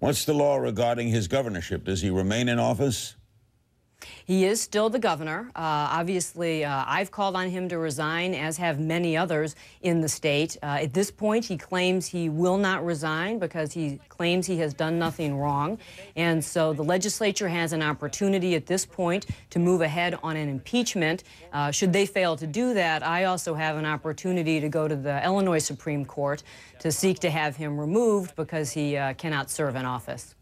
What's the law regarding his governorship? Does he remain in office? He is still the governor. Obviously, I've called on him to resign, as have many others in the state. At this point, he claims he will not resign because he claims he has done nothing wrong. And so the legislature has an opportunity at this point to move ahead on an impeachment. Should they fail to do that, I also have an opportunity to go to the Illinois Supreme Court to seek to have him removed because he cannot serve in office.